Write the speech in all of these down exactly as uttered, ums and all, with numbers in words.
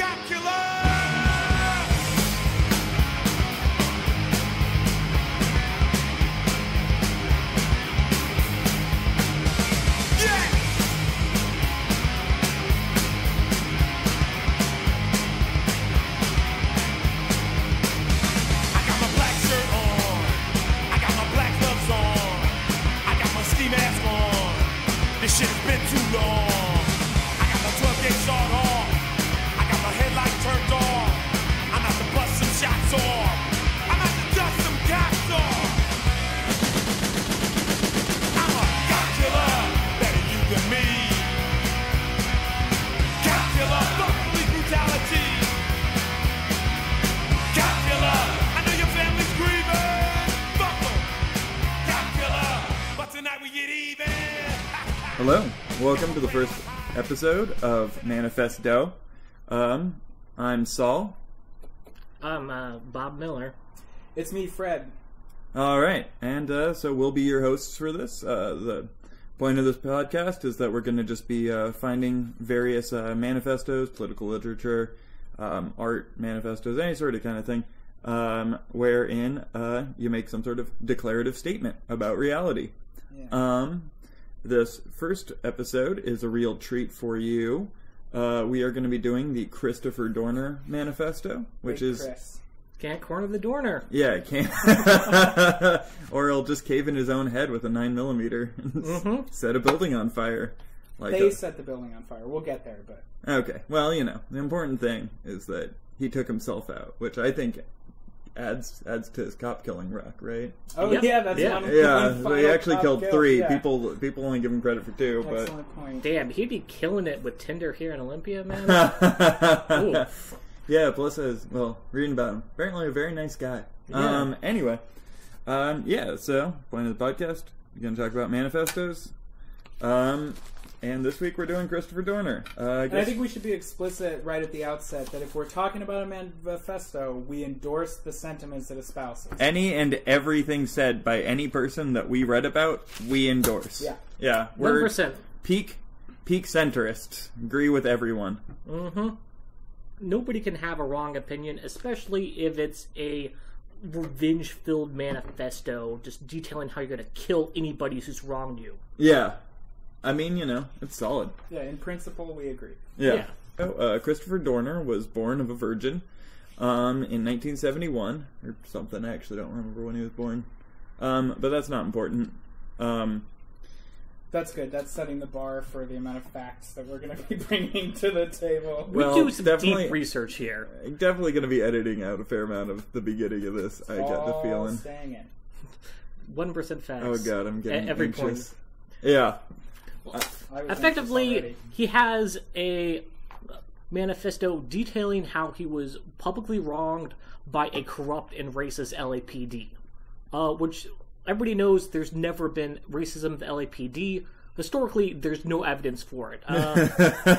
Hello, welcome to the first episode of ManifesDoh. Um, I'm Saul. I'm uh, Bob Miller. It's me, Fred. Alright, and uh, so we'll be your hosts for this. Uh, the point of this podcast is that we're going to just be uh, finding various uh, manifestos, political literature, um, art, manifestos, any sort of kind of thing, um, wherein uh, you make some sort of declarative statement about reality. Yeah. Um... This first episode is a real treat for you. Uh, we are going to be doing the Christopher Dorner Manifesto, which Wait, is... Chris. Can't corner the Dorner. Yeah, can't. Or he'll just cave in his own head with a nine millimeter and mm-hmm. set a building on fire. Like they a... set the building on fire. We'll get there, but... Okay, well, you know, the important thing is that he took himself out, which I think adds adds to his cop killing rock, right? Oh yep. yeah, that's yeah. one. Yeah, one so he actually killed kill. three. Yeah. People people only give him credit for two. Excellent but point. Damn, he'd be killing it with Tinder here in Olympia, man. Oof. Yeah, plus is well, reading about him. Apparently a very nice guy. Yeah. Um anyway. Um yeah, so point of the podcast, we're gonna talk about manifestos. Um and this week we're doing Christopher Dorner. Uh, I, And guess... I think we should be explicit right at the outset that if we're talking about a manifesto, we endorse the sentiments it espouses. Any and everything said by any person that we read about, we endorse. Yeah. Yeah. One We're percent. peak peak centrists. Agree with everyone. Mm-hmm. Nobody can have a wrong opinion, especially if it's a revenge-filled manifesto, just detailing how you're going to kill anybody who's wronged you. Yeah. I mean, you know, it's solid. Yeah, in principle, we agree. Yeah. Yeah. So, uh, Christopher Dorner was born of a virgin um, in nineteen seventy-one, or something. I actually don't remember when he was born. Um, but that's not important. Um, That's good. That's setting the bar for the amount of facts that we're going to be bringing to the table. We Well, do some definitely- deep research here. I'm definitely going to be editing out a fair amount of the beginning of this. I got the All feeling. staying in. One percent facts. Oh god, I'm getting At every anxious. point. Yeah. I was Effectively, anxious already. he has a manifesto detailing how he was publicly wronged by a corrupt and racist L A P D. Uh, which everybody knows there's never been racism at the L A P D. Historically, there's no evidence for it. Uh,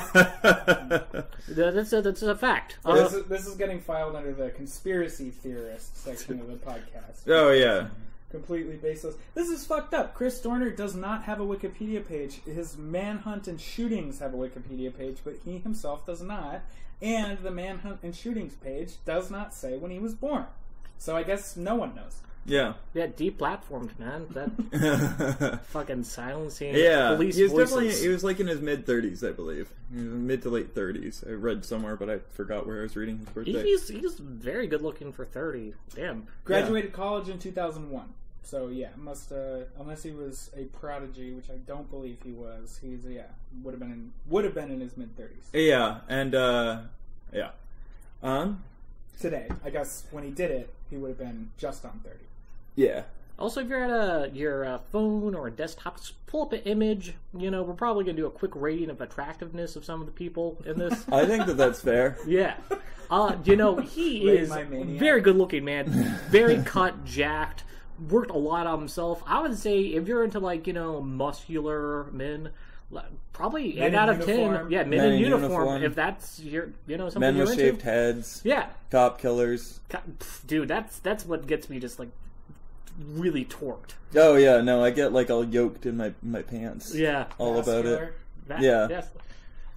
that's, a, that's a fact. Uh, this, is, this is getting filed under the conspiracy theorist section of the podcast. Oh yeah. Completely baseless. This is fucked up. Chris Dorner does not have a Wikipedia page. His manhunt and shootings have a Wikipedia page, but he himself does not. And the manhunt and shootings page does not say when he was born. So I guess no one knows. Yeah. yeah, deplatformed, man. That fucking silencing Yeah. police He was voices. definitely he was like in his mid thirties, I believe. He was mid to late thirties. I read somewhere, but I forgot where I was reading his birthday. He's, he's very good looking for thirty. Damn. Graduated college in two thousand one. So yeah, must uh, unless he was a prodigy, which I don't believe he was. He's yeah would have been in, would have been in his mid thirties. Yeah, and uh, yeah. Um. Today, I guess when he did it, he would have been just on thirty. Yeah. Also, if you're at a, your uh, phone or a desktop, just pull up an image. You know, we're probably going to do a quick rating of attractiveness of some of the people in this. I think that that's fair. Yeah. Uh, you know, he Rate is my maniac. very good looking, man. Very cut, jacked, worked a lot on himself. I would say if you're into, like, you know, muscular men, probably Men eight in out of ten. uniform. Yeah, men, Men in in uniform, uniform. if that's your, you know, something Men you're with into. shaved heads. Yeah. Cop killers. God, pff, dude, that's that's what gets me just, like, really torqued. Oh yeah, no, I get like all yoked in my my pants. Yeah. All about it. Vascular. That, Yeah. Yes.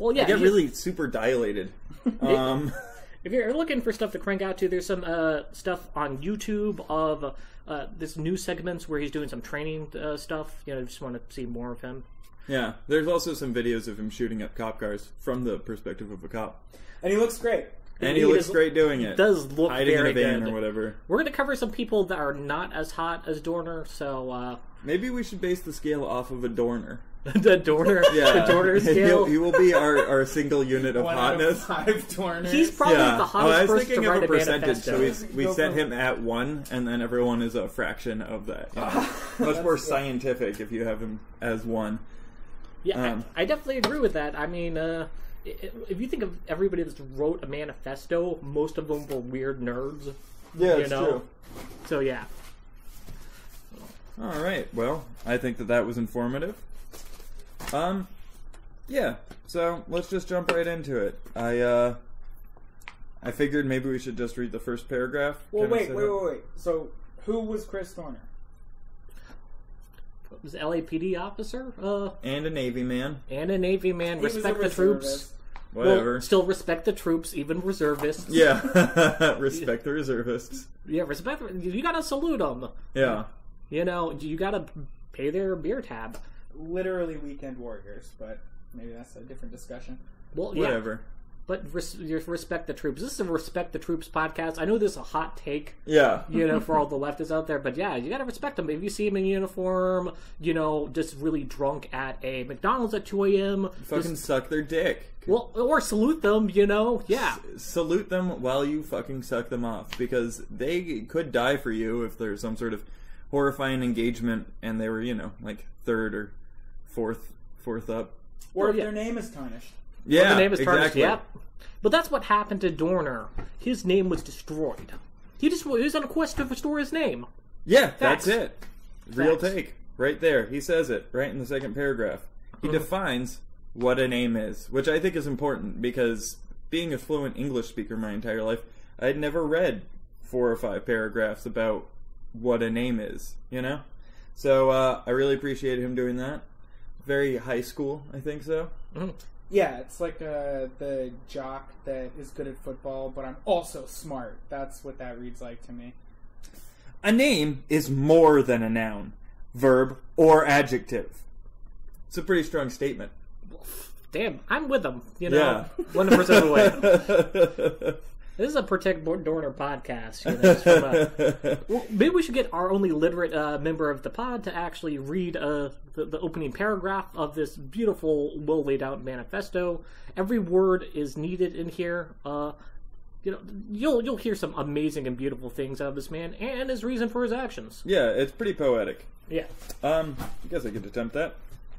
Well, yeah, I get you- really super dilated. Um, If you're looking for stuff to crank out to, there's some uh, stuff on YouTube of uh, this new segments where he's doing some training uh, stuff. You know, just want to see more of him. yeah, there's also some videos of him shooting up cop cars from the perspective of a cop. And he looks great. And he, He looks is- great doing it. does look Hiding very in a van good. or whatever. We're going to cover some people that are not as hot as Dorner, so uh, Maybe we should base the scale off of a Dorner. the Dorner, Yeah, the Dorner He'll- scale. he will be our, our single unit of One out of hotness. five Dorners. He's probably Yeah. the Oh, hottest I was person thinking to of write a a percentage, so manifesto. we, we Go set for- him at one, and then everyone is a fraction of that. you know. Much more scientific if you have him as one. Yeah, Um, I, I definitely agree with that. I mean, uh, i- if you think of everybody that wrote a manifesto, most of them were weird nerds. Yeah, you it's know? true. So yeah. All right. Well, I think that that was informative. Um, yeah. So let's just jump right into it. I uh, I figured maybe we should just read the first paragraph. Well, kinda wait, set wait, up- wait, wait. So, who was Chris Dorner? Was L A P D officer uh, And a Navy man. and a Navy man. He was a Respect the troops. reservist. Whatever. Well, still respect the troops, even reservists. Yeah. Respect the reservists. Yeah, respect. You gotta salute them. Yeah. You know, you gotta pay their beer tab. Literally weekend warriors, but maybe that's a different discussion. Well, yeah, Whatever. but res- you respect the troops. This is a respect the troops podcast. I know this is a hot take, Yeah. you know, for all the leftists out there, but yeah, you gotta respect them. If you see them in uniform, you know, just really drunk at a McDonald's at two a.m., Fucking just, suck their dick. well, or salute them. You know, yeah. Salute them while you fucking suck them off, because they could die for you if there's some sort of horrifying engagement and they were, you know, like third or fourth, fourth up. Or Oh, if yeah. their name is tarnished. Yeah, The name is tarnished. exactly. Yep. But that's what happened to Dorner. His name was destroyed. He just he was on a quest to restore his name. Yeah, Facts. that's it. Real Facts. take. Right there. He says it right in the second paragraph. He Mhm. defines what a name is, which I think is important because being a fluent English speaker my entire life, I'd never read four or five paragraphs about what a name is, you know? So uh, I really appreciated him doing that. Very high school, I think so. Mhm. Yeah, it's like uh, the jock that is good at football, but I'm also smart. That's what that reads like to me. A name is more than a noun, verb, or adjective. It's a pretty strong statement. Damn, I'm with them. You know, Yeah. one hundred percent of the way. This is a Protect Dorner podcast. You know, it's from, uh, well, maybe we should get our only literate uh, member of the pod to actually read uh, the, the opening paragraph of this beautiful, well laid out manifesto. Every word is needed in here. Uh, you know, you'll you'll hear some amazing and beautiful things out of this man and his reason for his actions. Yeah, it's pretty poetic. Yeah. Um, I guess I could attempt that.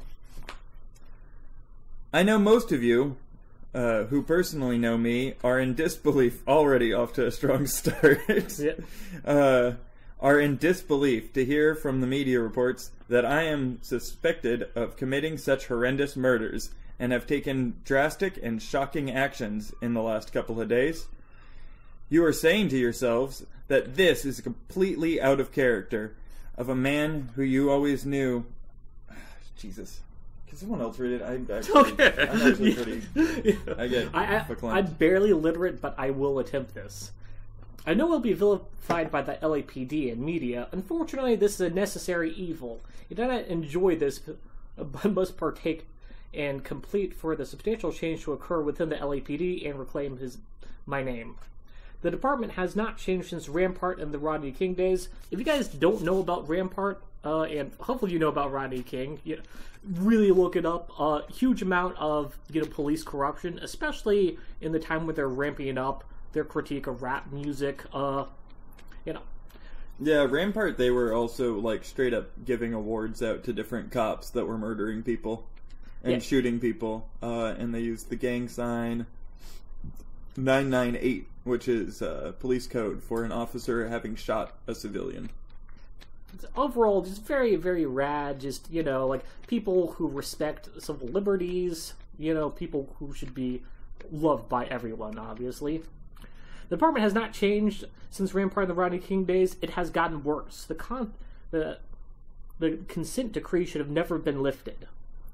I know most of you, uh, who personally know me, are in disbelief, already off to a strong start, Yeah. uh, are in disbelief to hear from the media reports that I am suspected of committing such horrendous murders and have taken drastic and shocking actions in the last couple of days. You are saying to yourselves that this is completely out of character of a man who you always knew. Jesus. Can someone else read it? I, I, Okay. I'm actually pretty. I get I, I, verklempt. I'm barely literate, but I will attempt this. I know we'll be vilified by the L A P D and media. Unfortunately, this is a necessary evil. You do not enjoy this, but must partake and complete for the substantial change to occur within the L A P D and reclaim his my name. The department has not changed since Rampart and the Rodney King days. If you guys don't know about Rampart, uh, and hopefully you know about Rodney King, you know, really look it up. A uh, huge amount of you know police corruption, especially in the time when they're ramping up their critique of rap music. Uh, you know, Yeah, Rampart, they were also, like, straight up giving awards out to different cops that were murdering people and Yeah. shooting people. Uh, and they used the gang sign nine nine eight, which is uh, police code for an officer having shot a civilian. overall, just very, very rad. Just, you know, like, people who respect civil liberties, you know, people who should be loved by everyone, obviously. The department has not changed since Rampart and the Rodney King days. It has gotten worse. The con- the the consent decree should have never been lifted.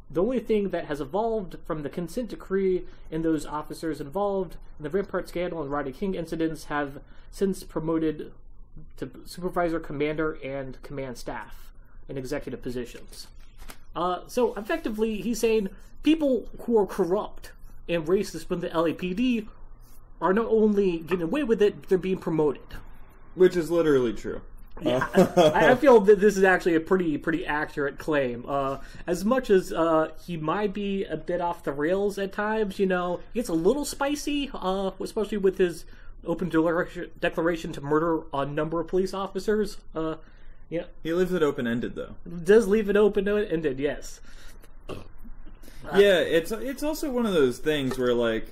The only thing that has evolved from the consent decree and those officers involved in the Rampart scandal and Rodney King incidents have since promoted to supervisor, commander, and command staff in executive positions. Uh, so effectively, he's saying people who are corrupt and racist with the L A P D are not only getting away with it, but they're being promoted. Which is literally true. Yeah, I, I feel that this is actually a pretty pretty accurate claim. Uh, as much as uh, he might be a bit off the rails at times, you know, he gets a little spicy, uh, especially with his open declaration, declaration to murder a number of police officers. Uh, yeah, he leaves it open-ended, though. Does leave it open-ended, yes. Uh, yeah, it's it's also one of those things where, like,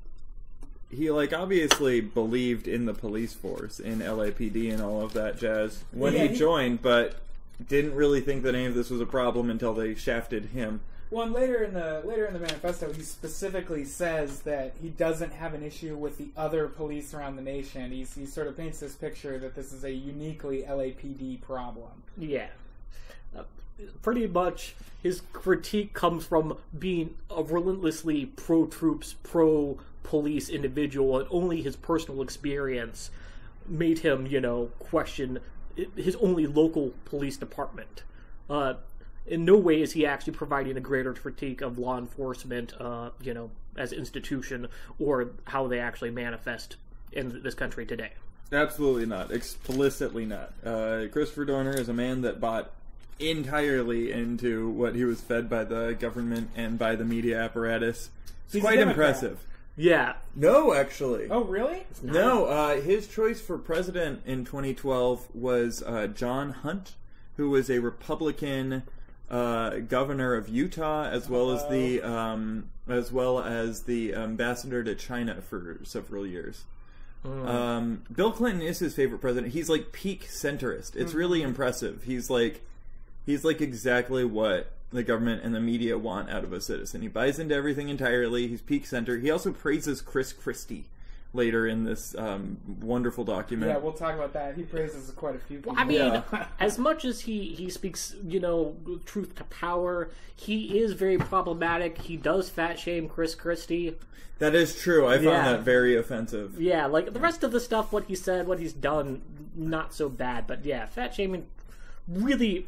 he, like, obviously believed in the police force, in L A P D and all of that jazz when yeah, he, he joined, but didn't really think that any of this was a problem until they shafted him. Well, and later in the later in the manifesto, he specifically says that he doesn't have an issue with the other police around the nation. He's, he sort of paints this picture that this is a uniquely L A P D problem. Yeah. Uh, pretty much his critique comes from being a relentlessly pro-troops, pro-police individual, and only his personal experience made him, you know, question his only local police department. Uh, in no way is he actually providing a greater critique of law enforcement, uh, you know, as an institution, or how they actually manifest in this country today. Absolutely not. Explicitly not. Uh, Christopher Dorner is a man that bought entirely into what he was fed by the government and by the media apparatus. It's He's quite a Democrat. impressive. Yeah. No, actually. Oh, really? No, uh, his choice for president in twenty twelve was uh, John Hunt, who was a Republican uh, governor of Utah, as well as the um, as well as the ambassador to China for several years. Mm. Um, Bill Clinton is his favorite president. He's like peak centrist. It's mm-hmm. really impressive. He's like he's like exactly what the government and the media want out of a citizen. He buys into everything entirely. He's peak center. He also praises Chris Christie later in this um, wonderful document. Yeah, we'll talk about that. He praises quite a few people. I mean, yeah. as much as he, he speaks, you know, truth to power, he is very problematic. He does fat shame Chris Christie. That is true. I found yeah. that very offensive. Yeah, like the rest of the stuff, what he said, what he's done, not so bad. But yeah, fat shaming, really,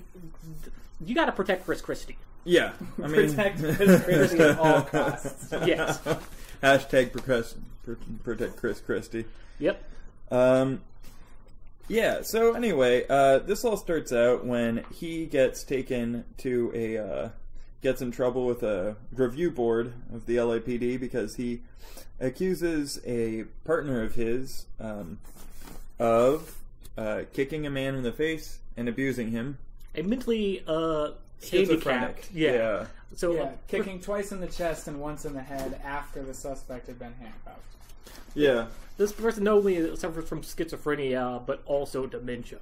you got to protect Chris Christie. Yeah, I mean, protect Chris Christie at all costs. Yes. Hashtag protect, protect Chris Christie. Yep. Um. Yeah. So anyway, uh, this all starts out when he gets taken to a uh, gets in trouble with a review board of the L A P D because he accuses a partner of his um, of uh, kicking a man in the face and abusing him. A mentally uh, handicapped. Yeah. yeah. So yeah, kicking twice in the chest and once in the head after the suspect had been handcuffed. Yeah. This person not only suffers from schizophrenia, but also dementia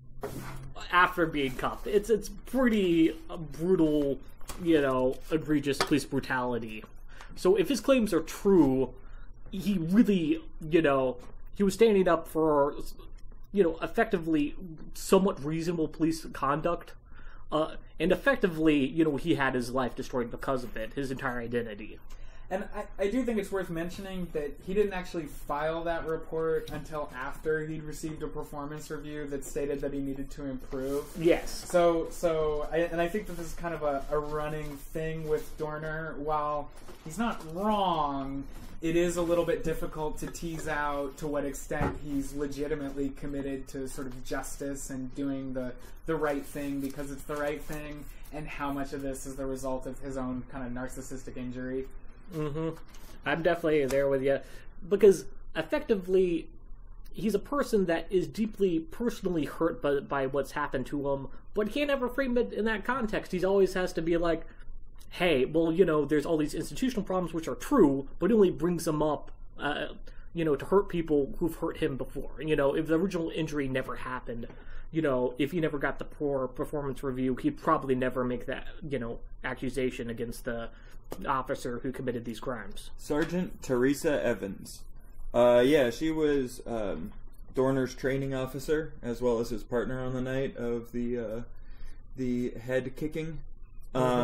after being cuffed. It's it's pretty brutal, you know, egregious police brutality. So if his claims are true, he really, you know, he was standing up for, you know, effectively somewhat reasonable police conduct. Uh, and effectively, you know, he had his life destroyed because of it, his entire identity. And I, I do think it's worth mentioning that he didn't actually file that report until after he'd received a performance review that stated that he needed to improve. Yes. So, so, I, and I think that this is kind of a, a running thing with Dorner. While he's not wrong, it is a little bit difficult to tease out to what extent he's legitimately committed to sort of justice and doing the, the right thing because it's the right thing, and how much of this is the result of his own kind of narcissistic injury. Mm-hmm. I'm definitely there with you. Because, effectively, he's a person that is deeply personally hurt by, by what's happened to him, but he can't ever frame it in that context. He always has to be like, hey, well, you know, there's all these institutional problems which are true, but it only brings them up, uh, you know, to hurt people who've hurt him before. You know, if the original injury never happened, you know, if he never got the poor performance review, he'd probably never make that, you know, accusation against the officer who committed these crimes. Sergeant Teresa Evans. Uh, yeah, she was um, Dorner's training officer, as well as his partner on the night of the uh, the head kicking. Um,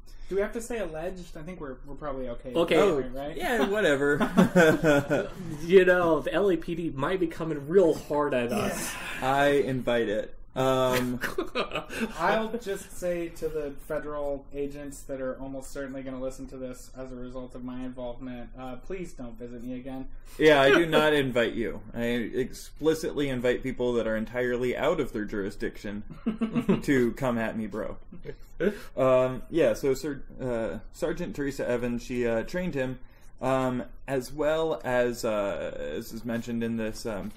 Do we have to say alleged? I think we're we're probably okay. Okay. Oh, Right, right? yeah, whatever. You know, the L A P D might be coming real hard at us. I invite it. Um, I'll just say to the federal agents that are almost certainly going to listen to this as a result of my involvement, uh, please don't visit me again. yeah, I do not invite you. I explicitly invite people that are entirely out of their jurisdiction to come at me, bro. Um, yeah, so Sir, uh, Sergeant Teresa Evans, she uh, trained him, um, as well as, uh, as is mentioned in this, um,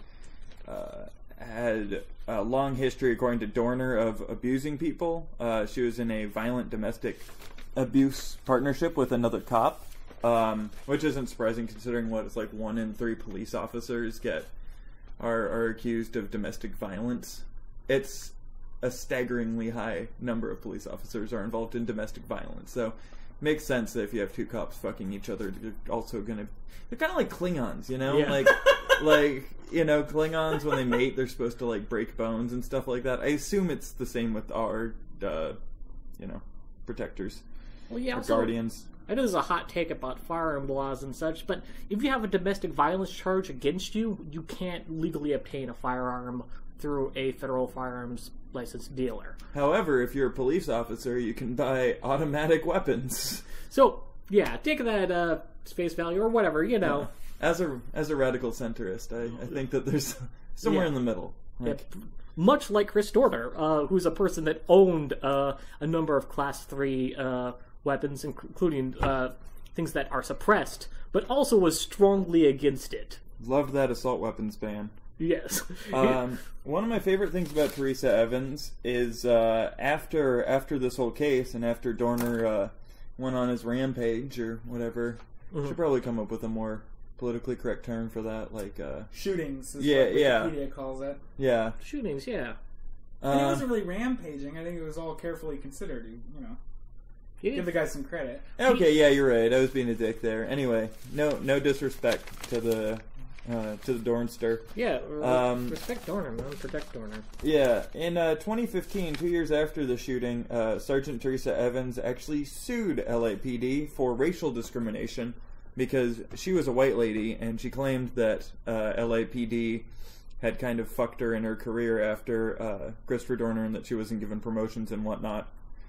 uh, had a long history, according to Dorner, of abusing people. Uh, she was in a violent domestic abuse partnership with another cop, um, which isn't surprising considering what it's like one in three police officers get are, are accused of domestic violence. It's a staggeringly high number of police officers are involved in domestic violence. So makes sense that if you have two cops fucking each other, you're also gonna... They're kind of like Klingons, you know? Yeah. Like, like, you know, Klingons, when they mate, they're supposed to, like, break bones and stuff like that. I assume it's the same with our, uh, you know, protectors. Well, yeah, or also, guardians. I know there's a hot take about firearm laws and such, but if you have a domestic violence charge against you, you can't legally obtain a firearm through a federal firearms licensed dealer. However, if you're a police officer, you can buy automatic weapons. So, yeah, take that uh, face value or whatever, you know. Yeah. As a as a radical centrist, I, I think that there's somewhere Yeah. in the middle. Like, Yeah, much like Chris Dorner, uh, who's a person that owned uh, a number of Class three uh, weapons, including uh, things that are suppressed, but also was strongly against it. loved that assault weapons ban. Yes. Um, one of my favorite things about Teresa Evans is uh, after after this whole case and after Dorner uh, went on his rampage or whatever, Mhm. should probably come up with a more politically correct term for that, like uh, Shootings is Yeah, what yeah. Wikipedia calls it. yeah. Shootings, yeah. And it Um, wasn't really rampaging. I think it was all carefully considered. You, you know, Yeah. give the guy some credit. okay, yeah, you're right. I was being a dick there. Anyway, no no disrespect to the uh, to the Dornster. Yeah, Um, respect Dorner, man. Protect Dorner. Yeah, in uh, twenty fifteen, two years after the shooting, uh, Sergeant Teresa Evans actually sued L A P D for racial discrimination because she was a white lady and she claimed that uh, L A P D had kind of fucked her in her career after uh, Christopher Dorner and that she wasn't given promotions and whatnot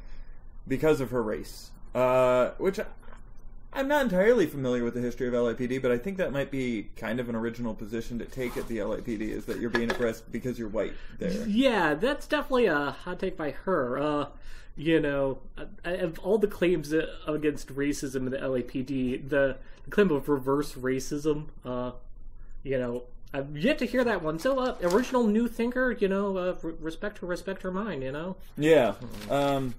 because of her race. Uh, which I, I'm not entirely familiar with the history of L A P D, but I think that might be kind of an original position to take at the L A P D, is that you're being oppressed because you're white there. Yeah, that's definitely a hot take by her. Uh, you know, of all the claims against racism in the L A P D, the, the claim of reverse racism, uh, you know, I've yet to hear that one. So, uh, original new thinker, you know, uh, respect her, respect her mind, you know? Yeah. Um,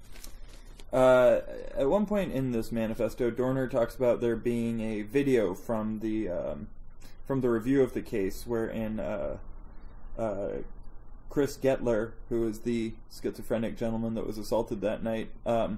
uh, at one point in this manifesto, Dorner talks about there being a video from the um, from the review of the case wherein uh, uh, Chris Gettler, who is the schizophrenic gentleman that was assaulted that night, um,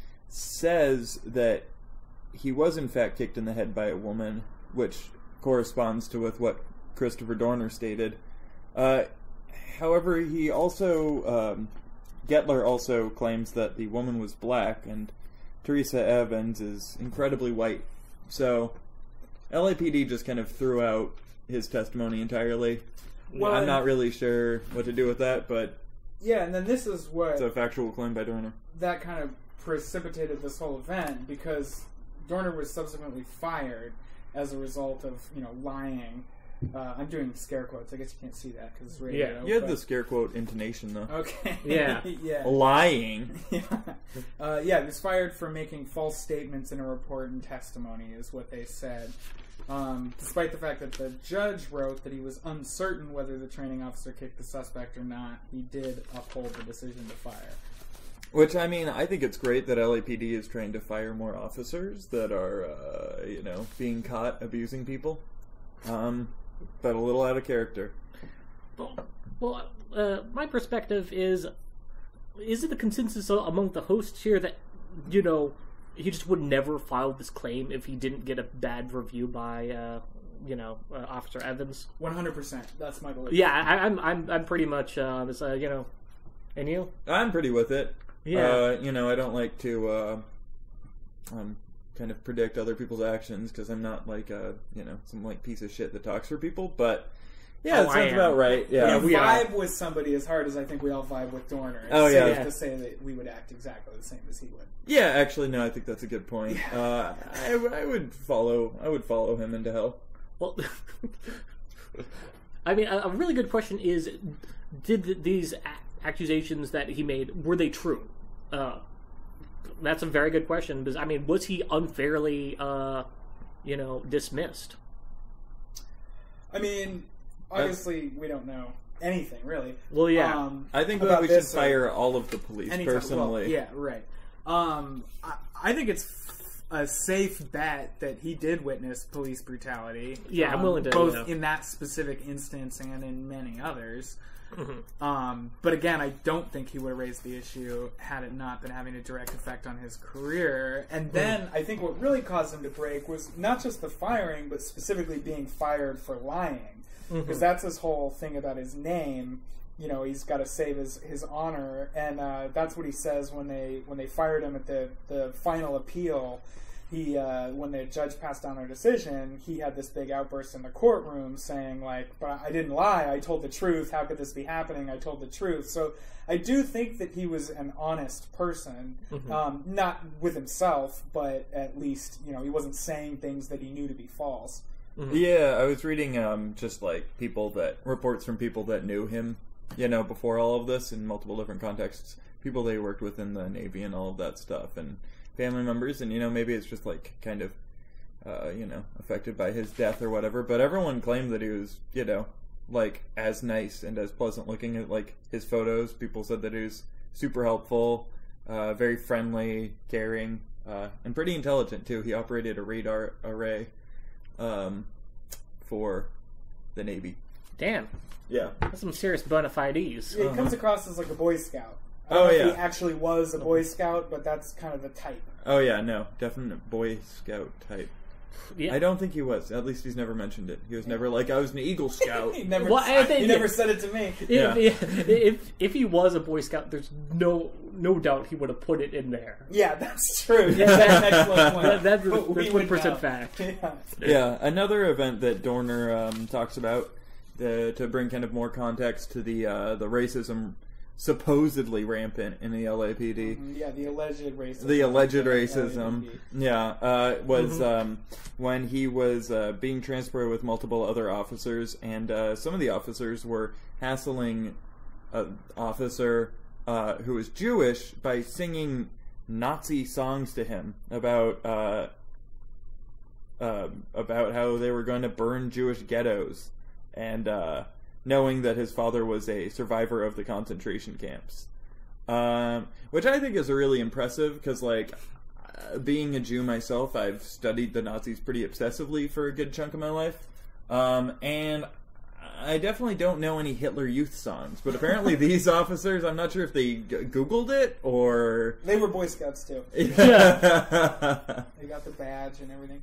says that he was in fact kicked in the head by a woman, which corresponds to with what Christopher Dorner stated. Uh, however, he also... Um, Gettler also claims that the woman was black, and Teresa Evans is incredibly white. So, L A P D just kind of threw out his testimony entirely. Well, I'm and- not really sure what to do with that, but Yeah, and then this is what it's a factual claim by Dorner. that kind of precipitated this whole event, because Dorner was subsequently fired as a result of, you know, lying. Uh, I'm doing scare quotes. I guess you can't see that because it's radio. Yeah. You had but- the scare quote intonation, though. Okay. Yeah. yeah. Lying. Yeah. Uh, yeah, he was fired for making false statements in a report and testimony, is what they said. Um, despite the fact that the judge wrote that he was uncertain whether the training officer kicked the suspect or not, he did uphold the decision to fire. Which, I mean, I think it's great that L A P D is trying to fire more officers that are, uh, you know, being caught abusing people. Um... But a little out of character. Well, well uh, my perspective is, is it the consensus among the hosts here that, you know, he just would never file this claim if he didn't get a bad review by, uh, you know, uh, Officer Evans? one hundred percent. That's my belief. Yeah, I, I'm, I'm, I'm pretty much uh, this, uh, you know, and you? I'm pretty with it. Yeah. Uh, you know, I don't like to uh, um, kind of predict other people's actions because I'm not like a you know some like piece of shit that talks for people, but. Yeah, Oh, that I sounds am. about right. Yeah, Yeah, we are. vibe with somebody as hard as I think we all vibe with Dorner. It's Oh, yeah. safe Yeah. to say that we would act exactly the same as he would. yeah. Actually, no, I think that's a good point. Uh, I, I would follow. I would follow him into hell. Well, I mean, a, a really good question is: did th- these a- accusations that he made were they true? Uh, that's a very good question because I mean, was he unfairly, uh, you know, dismissed? I mean, obviously, we don't know anything really. Well, yeah. Um, I think that about we should this or fire all of the police any type of- well, personally. yeah, right. Um, I, I think it's f- a safe bet that he did witness police brutality. Yeah, I'm um, willing to, both yeah. in that specific instance and in many others. Mm-hmm. Um, but again, I don't think he would have raised the issue had it not been having a direct effect on his career. And then I think what really caused him to break was not just the firing, but specifically being fired for lying. Because that's his whole thing about his name. You know, he's got to save his, his honor, and uh, that's what he says when they when they fired him at the, the final appeal. He uh, when the judge passed down their decision, he had this big outburst in the courtroom saying like, "But I didn't lie. I told the truth. How could this be happening? I told the truth." So I do think that he was an honest person, Mm-hmm. um, not with himself, but at least you know he wasn't saying things that he knew to be false. Yeah, I was reading um, just like people that reports from people that knew him, you know, before all of this in multiple different contexts. People they worked with in the Navy and all of that stuff, and family members, and you know, maybe it's just like kind of, uh, you know, affected by his death or whatever. But everyone claimed that he was, you know, like as nice and as pleasant looking as like his photos. People said that he was super helpful, uh, very friendly, caring, uh, and pretty intelligent too. He operated a radar array. Um, for the Navy. Damn, Yeah. that's some serious bona fides. Yeah, he comes across as like a Boy Scout. I Oh, don't know yeah. if he actually was a Boy Scout, but that's kind of the type. Oh yeah, no, definite Boy Scout type. Yeah. I don't think he was. At least he's never mentioned it. He was never like, I was an Eagle Scout. he never, Well, I think he it- never said it to me. If, Yeah. if, if if he was a Boy Scout, there's no no doubt he would have put it in there. Yeah, that's true. Yeah, that's an excellent point. That- that's- But we that's would one percent know. fact. Yeah. Yeah, another event that Dorner um, talks about the, to bring kind of more context to the uh, the racism supposedly rampant in the L A P D. Yeah, the alleged racism. The alleged of the racism, L A P D. yeah, uh, was um, when he was uh, being transported with multiple other officers, and uh, some of the officers were hassling an officer uh, who was Jewish by singing Nazi songs to him about uh, uh, about how they were going to burn Jewish ghettos, and uh, knowing that his father was a survivor of the concentration camps. Um, which I think is really impressive because, like, uh, being a Jew myself, I've studied the Nazis pretty obsessively for a good chunk of my life. Um, and I definitely don't know any Hitler Youth songs, but apparently these officers, I'm not sure if they g- Googled it or... They were Boy Scouts too. Yeah. They got the badge and everything.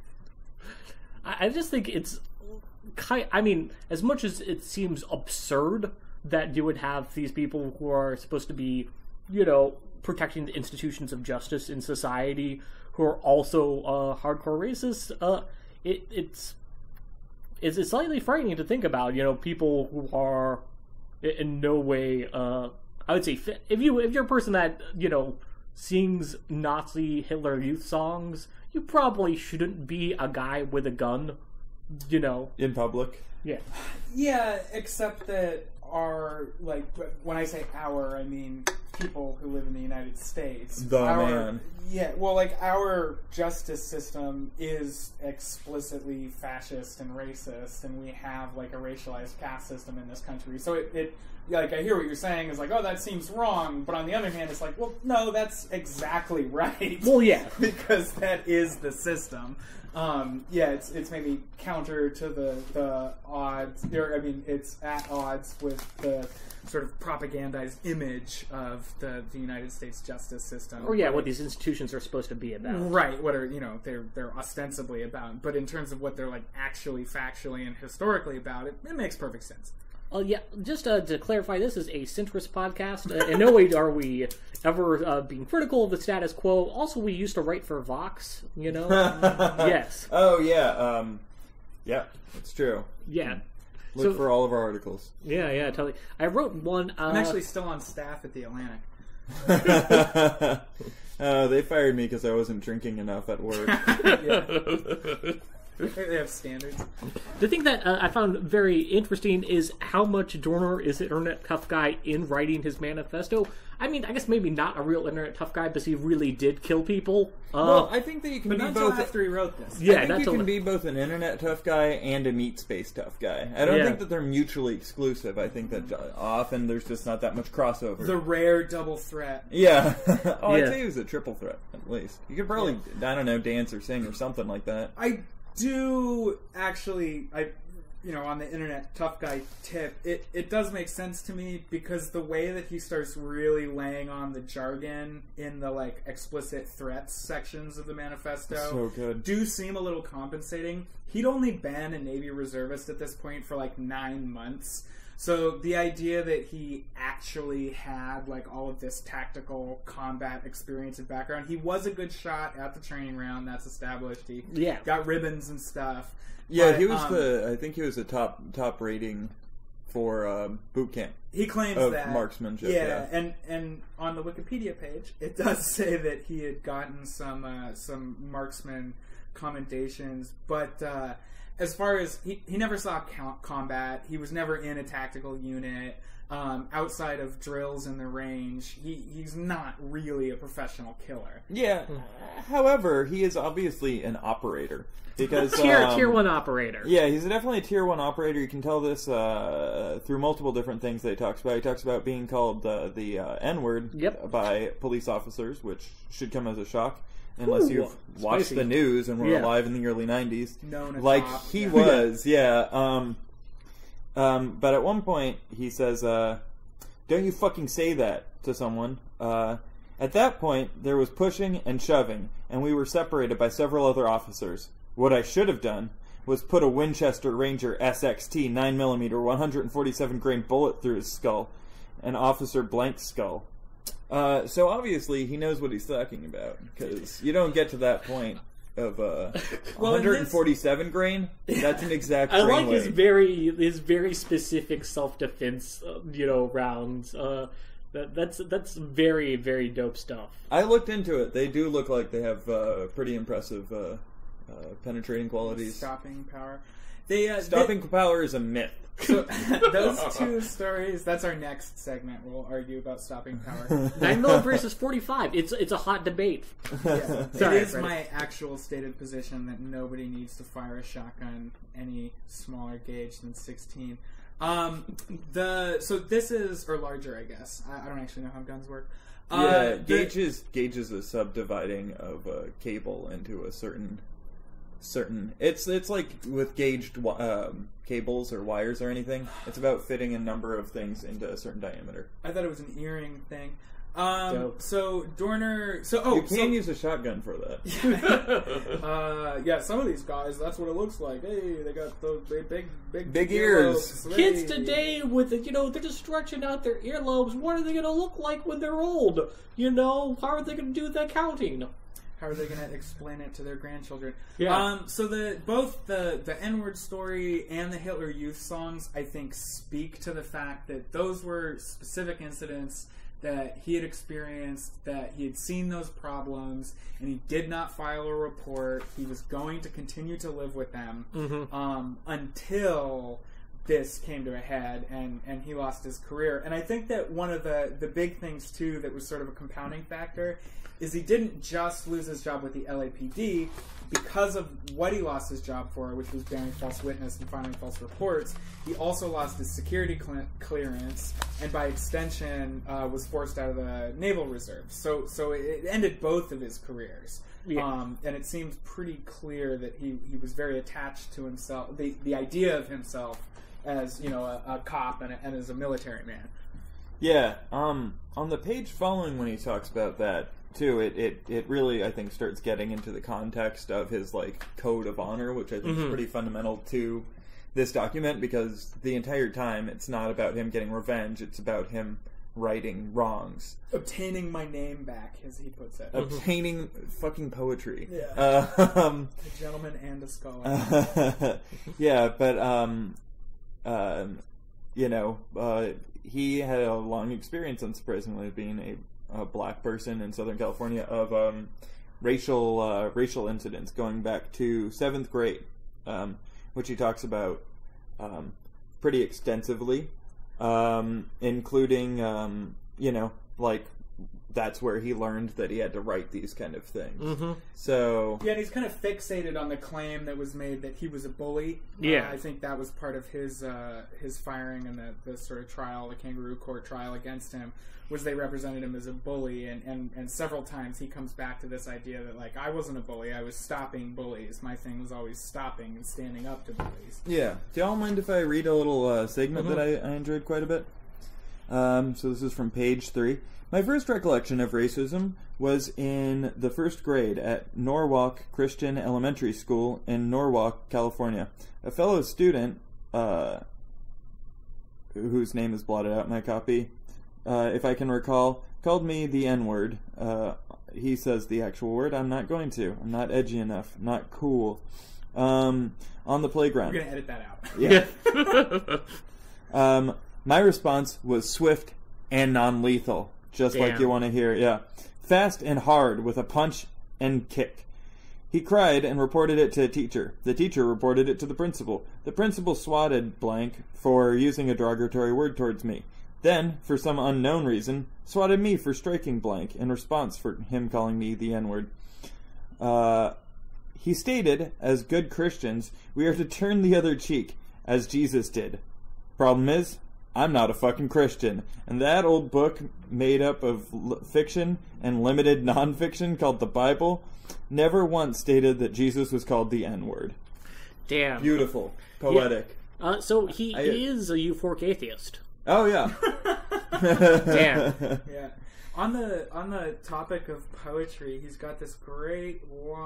I, I just think it's kind. I mean, as much as it seems absurd that you would have these people who are supposed to be, you know, protecting the institutions of justice in society, who are also uh, hardcore racists, uh, it, it's it's it's slightly frightening to think about. You know, people who are in no way. Uh, I would say fit. if you if you're a person that you know sings Nazi Hitler Youth songs, you probably shouldn't be a guy with a gun. You know, In public. yeah. Yeah, except that our, like, when I say our, I mean people who live in the United States. The our, man. Yeah, well, like, our justice system is explicitly fascist and racist, and we have, like, a racialized caste system in this country. So it, it like, I hear what you're saying is like, oh, that seems wrong, but on the other hand, it's like, well, no, that's exactly right. Well, yeah. Because that is the system. Um, yeah, it's it's maybe counter to the, the odds, or I mean, it's at odds with the sort of propagandized image of the, the United States justice system. Or yeah, But what it- these institutions are supposed to be about. Right, what are, you know, they're they're ostensibly about. But in terms of what they're, like, actually, factually, and historically about, it, it makes perfect sense. Oh, yeah, just uh, to clarify, this is a centrist podcast. Uh, in no way are we ever uh, being critical of the status quo. Also, we used to write for Vox, you know? Yes. Oh, yeah. Um, yeah, it's true. Yeah. Look So- for all of our articles. Yeah, yeah, totally. I wrote one... Uh, I'm actually still on staff at the Atlantic. uh, they fired me because I wasn't drinking enough at work. Yeah. They have standards. The thing that uh, I found very interesting is how much Dorner is an internet tough guy in writing his manifesto. I mean, I guess maybe not a real internet tough guy, but he really did kill people. Uh, Well, I think that you can But be not until both. after he wrote this. yeah, I think that's you a can be both an internet tough guy and a meat space tough guy. I don't Yeah. think that they're mutually exclusive. I think that often there's just not that much crossover. The rare double threat. yeah. oh, I'd Yeah. say he was a triple threat at least. You could probably, I don't know, dance or sing or something like that. I do actually, I, you know, on the internet tough guy tip, it, it does make sense to me because the way that he starts really laying on the jargon in the like explicit threats sections of the manifesto So good. do seem a little compensating. He'd only been a Navy reservist at this point for like nine months. So the idea that he actually had like all of this tactical combat experience and background, he was a good shot at the training round. That's established. He Yeah. got ribbons and stuff. Yeah, But, he was um, the, I think he was the top top rating for um, boot camp. He claims of that marksmanship, Yeah, yeah. and and on the Wikipedia page, it does say that he had gotten some uh, some marksman commendations, but. Uh, As far as he, he never saw count combat, he was never in a tactical unit. Um, outside of drills in the range, he, he's not really a professional killer. Yeah. However, he is obviously an operator because tier, um, tier one operator. Yeah, he's definitely a tier one operator. You can tell this uh, through multiple different things that he talks about. He talks about being called uh, the uh, N-word Yep. by police officers, which should come as a shock. Unless Ooh, you've watched spicy. the news and were Yeah. alive in the early nineties. Known as Like op, he yeah. was, yeah. Um, um, but at one point, he says, uh, don't you fucking say that to someone. Uh, at that point, there was pushing and shoving, and we were separated by several other officers. What I should have done was put a Winchester Ranger S X T nine millimeter one hundred forty-seven grain bullet through his skull. An Officer Blank's skull. Uh, so obviously he knows what he's talking about, because you don't get to that point of uh, Well, one in hundred this- forty-seven grain. That's an exact I grain like his weight. very his very specific self defense, uh, you know, rounds. Uh, that, that's that's very very dope stuff. I looked into it. They do look like they have uh, pretty impressive uh, uh, penetrating qualities. Stopping power. They uh, Stopping power is a myth. So those two stories. That's our next segment. We'll argue about stopping power. Nine mil versus forty five. It's it's a hot debate. Yeah. Sorry, it is Freddie. my actual stated position that nobody needs to fire a shotgun any smaller gauge than sixteen. Um, the so this is or larger, I guess. I, I don't actually know how guns work. Yeah, Uh, gauge the- is gauge is a subdividing of a cable into a certain certain. It's it's like with gauged wi- um, cables or wires or anything. It's about fitting a number of things into a certain diameter. I thought it was an earring thing. Um, Dope. so Dorner. So oh, you can so, use a shotgun for that. uh, yeah, some of these guys, that's what it looks like. Hey, they got the big, big, big, Big earlobes. ears. Kids Hey. today with you know they're just stretching out their earlobes. What are they going to look like when they're old? You know, how are they going to do the counting? How are they going to explain it to their grandchildren? Yeah. Um, so the both the the N-word story and the Hitler Youth songs, I think, speak to the fact that those were specific incidents that he had experienced, that he had seen those problems, and he did not file a report. He was going to continue to live with them Mm-hmm. um, until this came to a head, and, and he lost his career. And I think that one of the, the big things, too, that was sort of a compounding factor is he didn't just lose his job with the L A P D because of what he lost his job for, which was bearing false witness and filing false reports. He also lost his security cl- clearance, and by extension uh, was forced out of the Naval Reserve. So so it ended both of his careers. Yeah. Um, and it seems pretty clear that he, he was very attached to himself, the, the idea of himself as, you know, a, a cop and, a, and as a military man. Yeah, um, on the page following when he talks about that, too, it, it, it really, I think, starts getting into the context of his, like, code of honor, which I think Mhm. is pretty fundamental to this document, because the entire time it's not about him getting revenge, it's about him righting wrongs. Obtaining my name back, as he puts it. Obtaining fucking poetry. Yeah. Uh, um, a gentleman and a scholar. yeah, but, um, um, you know, uh, he had a long experience, unsurprisingly, being a, a black person in Southern California, of um, racial uh, racial incidents going back to seventh grade, um, which he talks about um, pretty extensively, um, including, um, you know, like, that's where he learned that he had to write these kind of things. Mm-hmm. So yeah, and he's kind of fixated on the claim that was made that he was a bully. Yeah, uh, I think that was part of his uh, his firing and the, the sort of trial, the kangaroo court trial against him, was they represented him as a bully, and, and, and several times he comes back to this idea that, like, I wasn't a bully, I was stopping bullies. My thing was always stopping and standing up to bullies. yeah, do y'all mind if I read a little uh, segment Mm-hmm. that I, I enjoyed quite a bit? Um, so this is from page three. My first recollection of racism was in the first grade at Norwalk Christian Elementary School in Norwalk, California. A fellow student, uh, whose name is blotted out in my copy, uh, if I can recall, called me the N-word. Uh, he says the actual word. I'm not going to. I'm not edgy enough. I'm not cool. Um, on the playground. We're going to edit that Yeah. out. um, my response was swift and non-lethal. Just Damn. like you want to hear, yeah. Fast and hard with a punch and kick. He cried and reported it to a teacher. The teacher reported it to the principal. The principal swatted blank for using a derogatory word towards me. Then, for some unknown reason, swatted me for striking blank in response for him calling me the N-word. Uh, he stated, as good Christians, we are to turn the other cheek, as Jesus did. Problem is, I'm not a fucking Christian, and that old book made up of l- fiction and limited non-fiction called the Bible never once stated that Jesus was called the N-word. Damn. Beautiful. Poetic. Yeah. Uh, so he I- is a euphoric atheist. Oh, yeah. Damn. Yeah. On the on the topic of poetry, he's got this great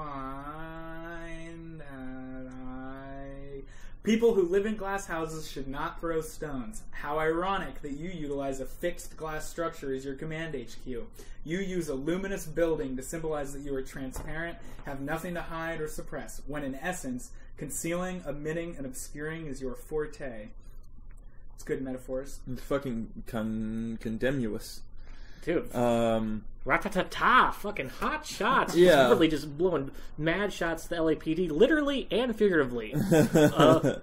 line that I... People who live in glass houses should not throw stones. How ironic that you utilize a fixed glass structure as your command H Q. You use a luminous building to symbolize that you are transparent, have nothing to hide or suppress, when in essence, concealing, omitting, and obscuring is your forte. It's good metaphors. It's fucking con- condemnuous. Dude. Um... Rat-ta-ta-ta, fucking hot shots. Yeah. Really just blowing mad shots to the L A P D, literally and figuratively. uh,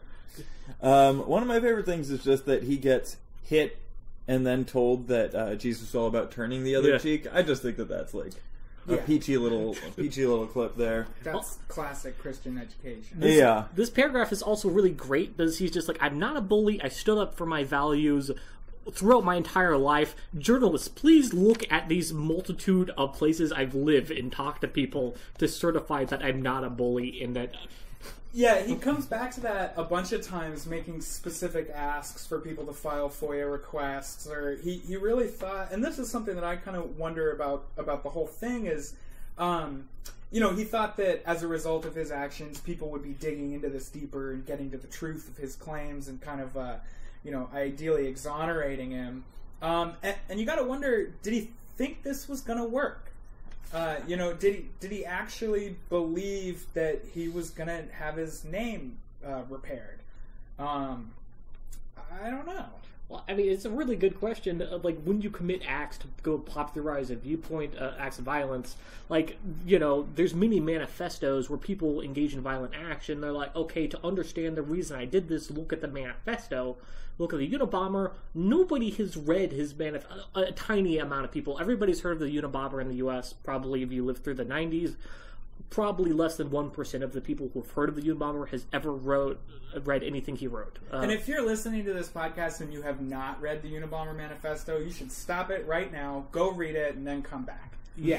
um, one of my favorite things is just that he gets hit and then told that uh, Jesus is all about turning the other Yeah. cheek. I just think that that's like a Yeah. peachy little, a peachy little clip there. That's classic Christian education. This, Yeah. This paragraph is also really great because he's just like, I'm not a bully, I stood up for my values throughout my entire life. Journalists, please look at these multitude of places I've lived and talked to people to certify that I'm not a bully and that... Yeah, he comes back to that a bunch of times, making specific asks for people to file FOIA requests, or he, he really thought, and this is something that I kind of wonder about about the whole thing is, um, you know, he thought that as a result of his actions, people would be digging into this deeper and getting to the truth of his claims and kind of, uh, you know, ideally exonerating him. Um, and, and you got to wonder, did he think this was going to work? Uh, you know, did he did he actually believe that he was going to have his name uh, repaired? Um, I don't know. Well, I mean, it's a really good question. Uh, like, when you commit acts to go popularize a viewpoint, uh, acts of violence, like, you know, there's many manifestos where people engage in violent action. They're like, okay, to understand the reason I did this, look at the manifesto, look at the Unabomber. Nobody has read his manifesto. A, a tiny amount of people. Everybody's heard of the Unabomber in the U S, probably if you lived through the nineties. Probably less than one percent of the people who've heard of the Unabomber has ever wrote, read anything he wrote. Uh, And if you're listening to this podcast and you have not read the Unabomber Manifesto, you should stop it right now, go read it, and then come back. yeah.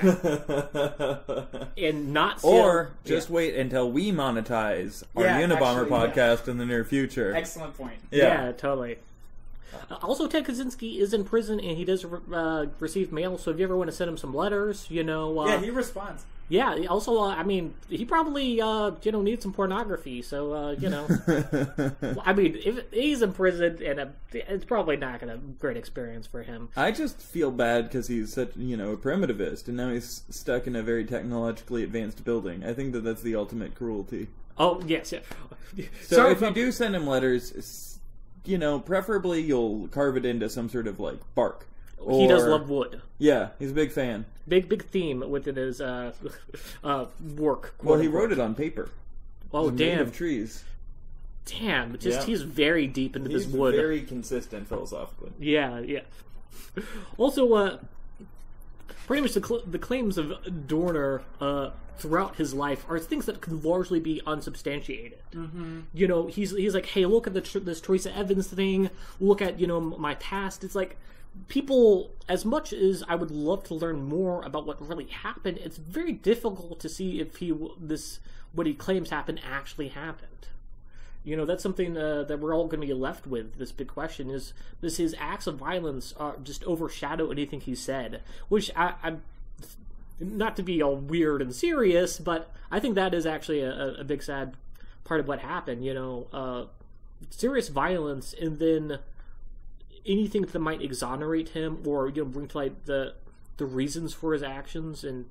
and not... Or yeah. just wait until we monetize our Yeah, Unabomber actually, yeah. podcast in the near future. Excellent point. Yeah. Yeah, totally. Uh, also, Ted Kaczynski is in prison, and he does uh, receive mail, so if you ever want to send him some letters, you know... Uh, Yeah, he responds. Yeah, also, uh, I mean, he probably, uh, you know, needs some pornography, so, uh, you know. I mean, if he's in prison, and uh, it's probably not going to be a great experience for him. I just feel bad because he's such, you know, a primitivist, and now he's stuck in a very technologically advanced building. I think that that's the ultimate cruelty. Oh, yes, yeah. So Sorry, if you do send him letters, you know, preferably you'll carve it into some sort of, like, bark. Or, he does love wood. Yeah, he's a big fan. Big, big theme within his uh, uh, work. Well, he wrote it on paper. Oh, It's damn. made of trees. Damn, just Yeah. he's very deep into He's this wood. very consistent philosophically. Yeah, yeah. Also, uh, pretty much the, cl- the claims of Dorner uh, throughout his life are things that can largely be unsubstantiated. Mm-hmm. You know, he's he's like, hey, look at the tr- this Teresa Evans thing. Look at, you know, my past. It's like, people, as much as I would love to learn more about what really happened, it's very difficult to see if he this what he claims happened actually happened. You know, that's something uh, that we're all going to be left with. This big question is: does his acts of violence uh, just overshadow anything he said? Which I, I, not to be all weird and serious, but I think that is actually a, a big sad part of what happened. You know, uh, serious violence, and then anything that might exonerate him or, you know, bring to light the the reasons for his actions, and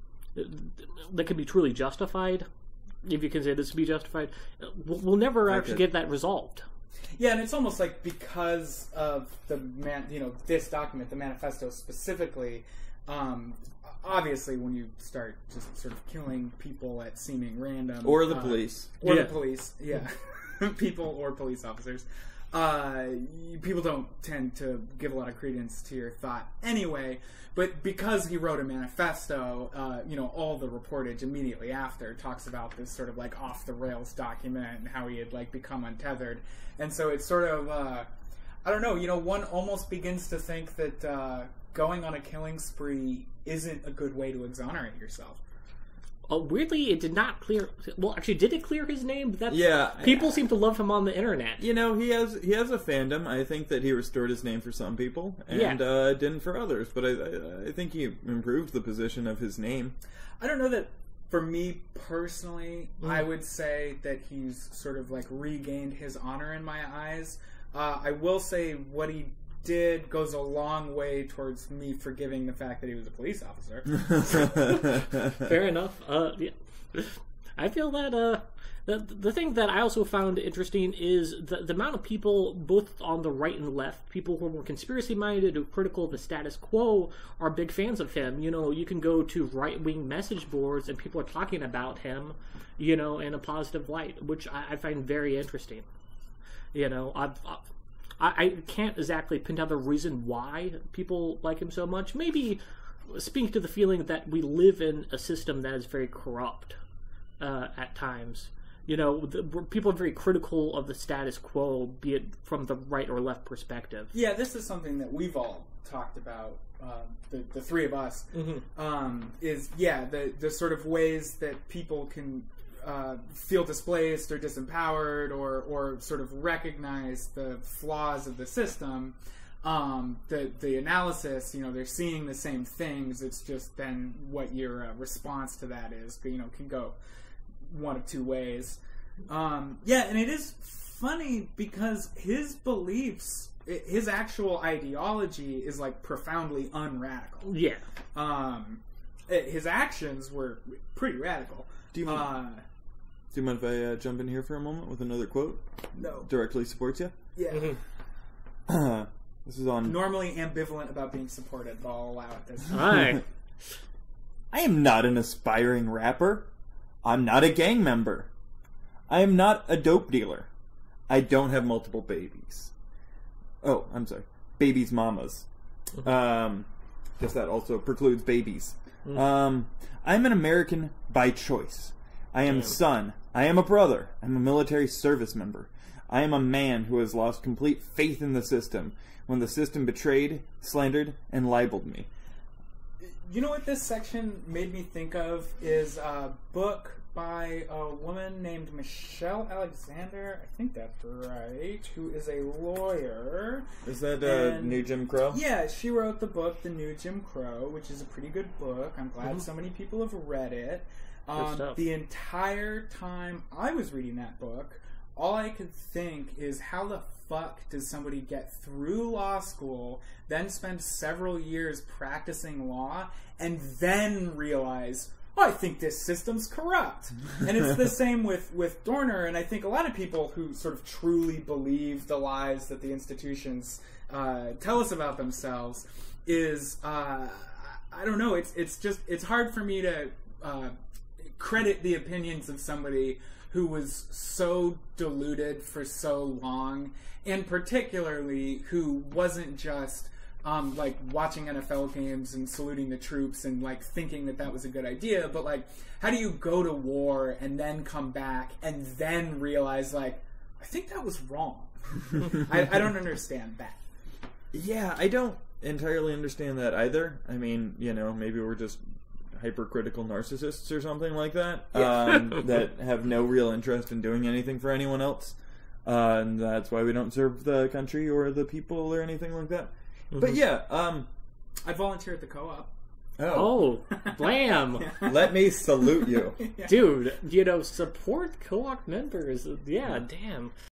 that can be truly justified, if you can say this to be justified, we'll, we'll never actually Okay. get that resolved. Yeah, and it's almost like because of the man, you know, this document, the Manifesto specifically. Um, obviously, when you start just sort of killing people at seeming random, Or the uh, police. or Yeah. the police, yeah, people or police officers. Uh, people don't tend to give a lot of credence to your thought anyway, but because he wrote a manifesto, uh, you know, all the reportage immediately after talks about this sort of like off the rails document and how he had like become untethered, and so it's sort of, uh, I don't know, you know, one almost begins to think that uh, going on a killing spree isn't a good way to exonerate yourself. Uh, weirdly, it did not clear. Well, actually, did it clear his name? That's, Yeah. people seem to love him on the internet. You know, he has he has a fandom. I think that he restored his name for some people and Yeah. uh, didn't for others. But I, I I think he improved the position of his name. I don't know that for me personally, Mm. I would say that he's sort of like regained his honor in my eyes. Uh, I will say what he did goes a long way towards me forgiving the fact that he was a police officer. Fair enough. Uh, yeah. I feel that uh, the the thing that I also found interesting is the, the amount of people, both on the right and left, people who are more conspiracy minded, who are critical of the status quo, are big fans of him. You know, you can go to right wing message boards and people are talking about him, you know, in a positive light, which I, I find very interesting. You know, I've. I've I, I can't exactly pin down the reason why people like him so much. Maybe speaking to the feeling that we live in a system that is very corrupt uh, at times. You know, the, people are very critical of the status quo, be it from the right or left perspective. Yeah, this is something that we've all talked about, uh, the, the three of us, Mm-hmm. um, is, yeah, the, the sort of ways that people can Uh, feel displaced or disempowered, or or sort of recognize the flaws of the system. Um, the the analysis, you know, they're seeing the same things. It's just then what your uh, response to that is, you know, can go one of two ways. Um, yeah, and it is funny because his beliefs, his actual ideology, is like profoundly unradical. Yeah. Um, his actions were pretty radical. Do you mind, Uh, do you mind if I uh, jump in here for a moment with another quote? no. Directly supports you. Yeah. Mm-hmm. This is on. Normally ambivalent about being supported, but I'll allow it this time. Alright. I am not an aspiring rapper. I'm not a gang member. I am not a dope dealer. I don't have multiple babies. Oh, I'm sorry. Babies' mamas. Um, guess that also precludes babies. Um, I'm an American by choice. I am a son. I am a brother. I'm a military service member. I am a man who has lost complete faith in the system when the system betrayed, slandered, and libeled me. You know what this section made me think of is a book by a woman named Michelle Alexander. I think that's right. Who is a lawyer. Is that uh, And- New Jim Crow? Yeah, she wrote the book The New Jim Crow, which is a pretty good book. I'm glad Mhm. so many people have read it. Um, stuff. the entire time I was reading that book, all I could think is, how the fuck does somebody get through law school, then spend several years practicing law, and then realize, oh, I think this system's corrupt? And it's the same with, with Dorner, and I think a lot of people who sort of truly believe the lies that the institutions uh, tell us about themselves is, uh, I don't know, it's it's just, it's hard for me to uh, credit the opinions of somebody who was so deluded for so long, and particularly who wasn't just um, like watching N F L games and saluting the troops and like thinking that that was a good idea, but like, how do you go to war and then come back and then realize, like, I think that was wrong? I, I don't understand that. Yeah, I don't entirely understand that either. I mean, you know, maybe we're just hypercritical narcissists or something like that, um, that have no real interest in doing anything for anyone else, uh, and that's why we don't serve the country or the people or anything like that. Mm-hmm. But yeah, um, I volunteer at the co-op. oh, Oh, blam! let me salute you. Dude, you know, support co-op members. Yeah, damn.